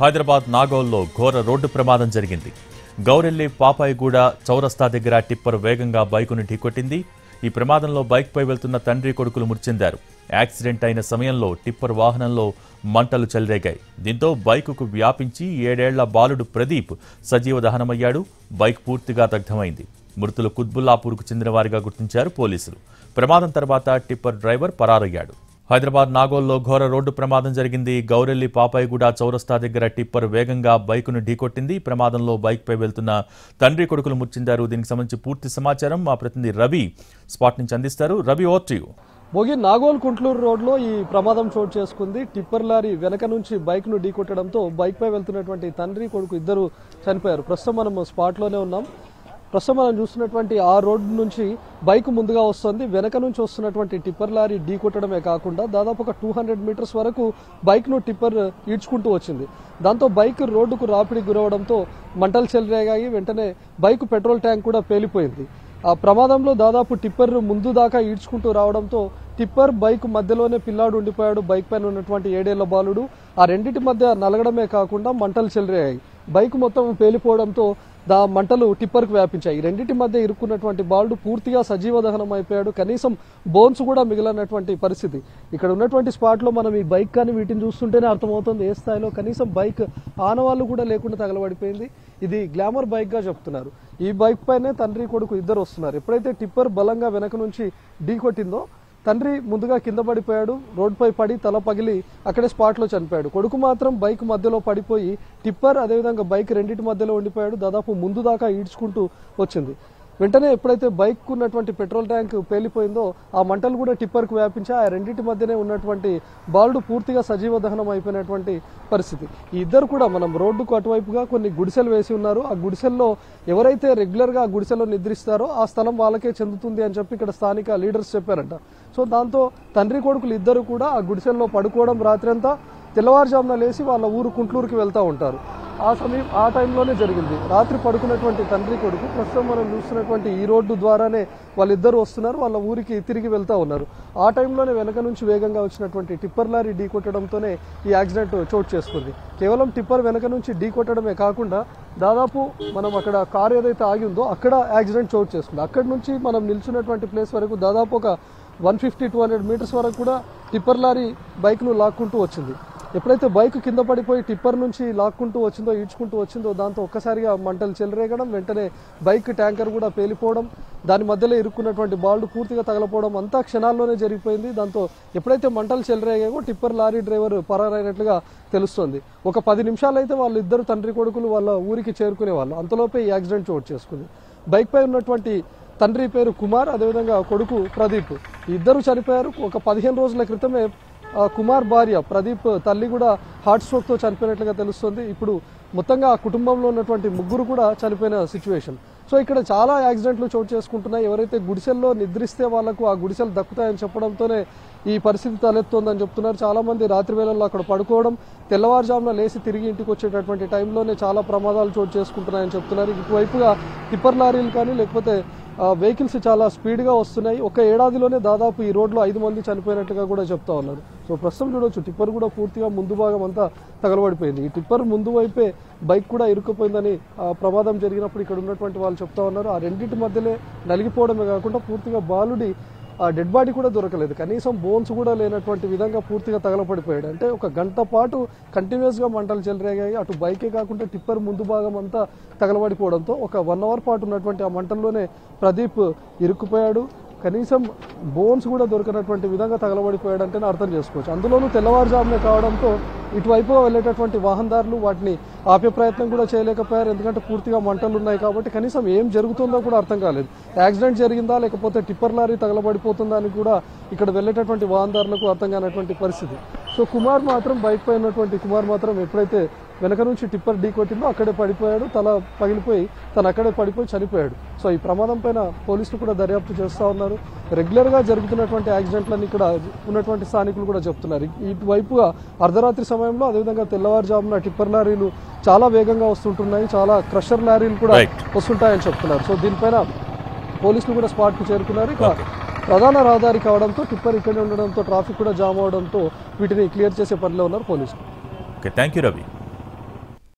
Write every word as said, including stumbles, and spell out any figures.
హైదరాబాద్ నాగోల్లో ఘోర రోడ్డు ప్రమాదం జరిగింది. గౌరెల్లి పాపాయిగూడ చౌరస్తా దగ్గర టిప్పర్ వేగంగా బైకును ఢీకొట్టింది. ఈ ప్రమాదంలో బైక్పై వెళ్తున్న తండ్రి కొడుకులు మృతి చెందారు. యాక్సిడెంట్ అయిన సమయంలో టిప్పర్ వాహనంలో మంటలు చెలరేగాయి. దీంతో బైకుకు వ్యాపించి ఏడేళ్ల బాలుడు ప్రదీప్ సజీవ దహనమయ్యాడు. బైక్ పూర్తిగా దగ్ధమైంది. మృతులు కుత్బుల్లాపూర్కు చెందిన వారిగా గుర్తించారు పోలీసులు. ప్రమాదం తర్వాత టిప్పర్ డ్రైవర్ పరారయ్యాడు. హైదరాబాద్ నాగోల్లో ఘోర రోడ్డు ప్రమాదం జరిగింది. గౌరెల్లి పాపాయిగూడ చౌరస్తా దగ్గర టిప్పర్ వేగంగా బైకును ఢీకొట్టింది. ప్రమాదంలో బైక్పై వెళ్తున్న తండ్రి కొడుకులు మృతి చెందారు. దీనికి సంబంధించి పూర్తి సమాచారం మా ప్రతినిధి రవి స్పాట్ నుంచి అందిస్తారు. Ravi, over to you. భోగి నాగోల్ కుంట్లూరు రోడ్లో ఈ ప్రమాదం చోటు చేసుకుంది. టిప్పర్ లారీ వెనక నుంచి బైక్ను ఢీకొట్టడంతో బైక్పై వెళ్తున్నటువంటి తండ్రి కొడుకు ఇద్దరు చనిపోయారు. ప్రస్తుతం మనం స్పాట్లోనే ఉన్నాం. ప్రస్తుతం మనం చూస్తున్నటువంటి ఆ రోడ్డు నుంచి బైక్ ముందుగా వస్తుంది. వెనక నుంచి వస్తున్నటువంటి టిప్పర్ లారీ ఢీ కొట్టడమే కాకుండా దాదాపు ఒక టూ హండ్రెడ్ మీటర్స్ వరకు బైక్ను టిప్పర్ ఈడ్చుకుంటూ వచ్చింది. దాంతో బైక్ రోడ్డుకు రాపిడి గురవడంతో మంటలు చెలరేగాయి. వెంటనే బైక్ పెట్రోల్ ట్యాంక్ కూడా పేలిపోయింది. ఆ ప్రమాదంలో దాదాపు టిప్పర్ ముందు దాకా ఈడ్చుకుంటూ రావడంతో టిప్పర్ బైక్ మధ్యలోనే పిల్లాడు ఉండిపోయాడు. బైక్ పైన ఉన్నటువంటి ఏడేళ్ల బాలుడు. ఆ రెండింటి మధ్య నలగడమే కాకుండా మంటలు చెలరేగాయి. బైక్ మొత్తం పేలిపోవడంతో దా మంటలు టిప్పర్కు వ్యాపించాయి. రెండింటి మధ్య ఇరుక్కున్నటువంటి బాలుడు పూర్తిగా సజీవ దహనం అయిపోయాడు. కనీసం బోన్స్ కూడా మిగిలినటువంటి పరిస్థితి. ఇక్కడ ఉన్నటువంటి స్పాట్లో మనం ఈ బైక్ కానీ వీటిని చూస్తుంటేనే అర్థమవుతుంది ఏ స్థాయిలో కనీసం బైక్ ఆనవాళ్ళు కూడా లేకుండా తగలబడిపోయింది. ఇది గ్లామర్ బైక్ గా చెప్తున్నారు. ఈ బైక్ పైనే తండ్రి కొడుకు ఇద్దరు వస్తున్నారు. ఎప్పుడైతే టిప్పర్ బలంగా వెనక నుంచి ఢీ కొట్టిందో తండ్రి ముందుగా కింద పడిపోయాడు. రోడ్డుపై పడి తల పగిలి అక్కడే స్పాట్లో చనిపోయాడు. కొడుకు మాత్రం బైక్ మధ్యలో పడిపోయి టిప్పర్ అదేవిధంగా బైక్ రెండింటి మధ్యలో ఉండిపోయాడు. దాదాపు ముందు దాకా ఈడ్చుకుంటూ వచ్చింది. వెంటనే ఎప్పుడైతే బైక్ ఉన్నటువంటి పెట్రోల్ ట్యాంక్ పేలిపోయిందో ఆ మంటలు కూడా టిప్పర్కు వ్యాపించి ఆ రెండింటి మధ్యనే ఉన్నటువంటి బాలుడు పూర్తిగా సజీవ దహనం అయిపోయినటువంటి పరిస్థితి. ఈ ఇద్దరు కూడా మనం రోడ్డుకు అటువైపుగా కొన్ని గుడిసెలు వేసి ఉన్నారు. ఆ గుడిసెల్లో ఎవరైతే రెగ్యులర్గా ఆ గుడిసెలో నిద్రిస్తారో ఆ స్థలం వాళ్ళకే చెందుతుంది అని చెప్పి ఇక్కడ స్థానిక లీడర్స్ చెప్పారంట. సో దాంతో తండ్రి కొడుకులు ఇద్దరు కూడా ఆ గుడిసెల్లో పడుకోవడం, రాత్రంతా తెల్లవారుజామున లేచి వాళ్ళ ఊరు కుంట్లూరుకి వెళ్తూ ఉంటారు. ఆ సమయం ఆ టైంలోనే జరిగింది. రాత్రి పడుకున్నటువంటి తండ్రి కొడుకు ప్రస్తుతం మనం చూస్తున్నటువంటి ఈ రోడ్డు ద్వారానే వాళ్ళిద్దరు వస్తున్నారు. వాళ్ళ ఊరికి తిరిగి వెళ్తూ ఉన్నారు. ఆ టైంలోనే వెనక నుంచి వేగంగా వచ్చినటువంటి టిప్పర్ లారీ ఢీ కొట్టడంతోనే ఈ యాక్సిడెంట్ చోటు చేసుకుంది. కేవలం టిప్పర్ వెనక నుంచి ఢీ కొట్టడమే కాకుండా దాదాపు మనం అక్కడ కారు ఏదైతే ఆగి ఉందో అక్కడ యాక్సిడెంట్ చోటు చేసుకుంది. అక్కడి నుంచి మనం నిల్చున్నటువంటి ప్లేస్ వరకు దాదాపు ఒక one fifty two hundred meters వరకు కూడా టిప్పర్ లారీ బైక్ను లాక్కుంటూ వచ్చింది. ఎప్పుడైతే బైక్ కింద పడిపోయి టిప్పర్ నుంచి లాక్కుంటూ వచ్చిందో ఈడ్చుకుంటూ వచ్చిందో దాంతో ఒక్కసారిగా మంటలు చెలరేగడం, వెంటనే బైక్ ట్యాంకర్ కూడా పేలిపోవడం, దాని మధ్యలో ఇరుక్కున్నటువంటి బాల్డ్ పూర్తిగా తగలపోవడం అంతా క్షణాల్లోనే జరిగిపోయింది. దాంతో ఎప్పుడైతే మంటలు చెలరేగాయో టిప్పర్ లారీ డ్రైవర్ పరారైనట్లుగా తెలుస్తోంది. ఒక పది నిమిషాలు అయితే వాళ్ళు ఇద్దరు తండ్రి కొడుకులు వాళ్ళ ఊరికి చేరుకునే వాళ్ళు. అంతలోపే ఈ యాక్సిడెంట్ చోటు చేసుకుంది. బైక్ పై ఉన్నటువంటి తండ్రి పేరు కుమార్, అదేవిధంగా కొడుకు ప్రదీప్. ఇద్దరు చనిపోయారు. ఒక పదిహేను రోజుల క్రితమే కుమార్ భార్య ప్రదీప్ తల్లి కూడా హార్ట్ స్ట్రోక్తో చనిపోయినట్లుగా తెలుస్తుంది. ఇప్పుడు మొత్తంగా ఆ కుటుంబంలో ఉన్నటువంటి ముగ్గురు కూడా చనిపోయిన సిచ్యువేషన్. సో ఇక్కడ చాలా యాక్సిడెంట్లు చోటు చేసుకుంటున్నాయి. ఎవరైతే గుడిసెల్లో నిద్రిస్తే వాళ్లకు ఆ గుడిసెలు దక్కుతాయని చెప్పడంతోనే ఈ పరిస్థితి తలెత్తుందని చెప్తున్నారు. చాలా మంది రాత్రి వేళల్లో అక్కడ పడుకోవడం, తెల్లవారుజామున లేచి తిరిగి ఇంటికి వచ్చేటటువంటి టైంలోనే చాలా ప్రమాదాలు చోటు చేసుకుంటున్నాయని చెప్తున్నారు. ఇటువైపుగా టిప్పర్ లారీలు కానీ లేకపోతే వెహికల్స్ చాలా స్పీడ్గా వస్తున్నాయి. ఒక ఏడాదిలోనే దాదాపు ఈ రోడ్లో ఐదు మంది చనిపోయినట్టుగా కూడా చెప్తా ఉన్నారు. సో ప్రస్తుతం చూడొచ్చు టిప్పర్ కూడా పూర్తిగా ముందు భాగం అంతా తగలబడిపోయింది. ఈ టిప్పర్ ముందు వైపే బైక్ కూడా ఇరుక్కుపోయిందని ప్రమాదం జరిగినప్పుడు ఇక్కడ ఉన్నటువంటి వాళ్ళు చెప్తా ఉన్నారు. ఆ రెండింటి మధ్యలో నలిగిపోవడమే కాకుండా పూర్తిగా బాలుడి ఆ డెడ్ బాడీ కూడా దొరకలేదు. కనీసం బోన్స్ కూడా లేనటువంటి విధంగా పూర్తిగా తగలపడిపోయాడు. అంటే ఒక గంట పాటు కంటిన్యూస్గా మంటలు చెలరేగాయి. అటు బైకే కాకుండా టిప్పర్ ముందు భాగం అంతా తగలబడిపోవడంతో ఒక వన్ అవర్ పాటు ఉన్నటువంటి ఆ మంటల్లోనే ప్రదీప్ ఇరుక్కుపోయాడు. కనీసం బోన్స్ కూడా దొరికినటువంటి విధంగా తగలబడిపోయాడంటేనే అర్థం చేసుకోవచ్చు. అందులోనూ తెల్లవారుజామునే కావడంతో ఇటువైపుగా వెళ్ళేటటువంటి వాహనదారులు వాటిని ఆపే ప్రయత్నం కూడా చేయలేకపోయారు. ఎందుకంటే పూర్తిగా మంటలు ఉన్నాయి కాబట్టి కనీసం ఏం జరుగుతుందో కూడా అర్థం కాలేదు. యాక్సిడెంట్ జరిగిందా లేకపోతే టిప్పర్ లారీ తగలబడిపోతుందా అని కూడా ఇక్కడ వెళ్ళేటటువంటి వాహనదారులకు అర్థం కానటువంటి పరిస్థితి. సో కుమార్ మాత్రం బైక్ పై ఉన్నటువంటి కుమార్ మాత్రం ఎప్పుడైతే వెనక నుంచి టిప్పర్ ఢీ కొట్టిందో అక్కడే పడిపోయాడు. తల పగిలిపోయి తను అక్కడే పడిపోయి చనిపోయాడు. సో ఈ ప్రమాదం పైన పోలీసులు కూడా దర్యాప్తు చేస్తూ ఉన్నారు. రెగ్యులర్గా జరుగుతున్నటువంటి యాక్సిడెంట్లని ఇక్కడ ఉన్నటువంటి స్థానికులు కూడా చెప్తున్నారు. ఇటువైపుగా అర్ధరాత్రి సమయంలో అదేవిధంగా తెల్లవారుజామున టిప్పర్ లారీలు చాలా వేగంగా వస్తుంటున్నాయి. చాలా క్రషర్ లారీలు కూడా వస్తుంటాయని చెప్తున్నారు. సో దీనిపైన పోలీసులు కూడా స్పాట్కు చేరుకున్నారు. ఇక ప్రధాన రహదారి కావడంతో టిప్పర్ ఇక్కడే ఉండడంతో ట్రాఫిక్ కూడా జామ్ అవడంతో వీటిని క్లియర్ చేసే పనిలో ఉన్నారు పోలీసులు. Okay, thank you Ravi.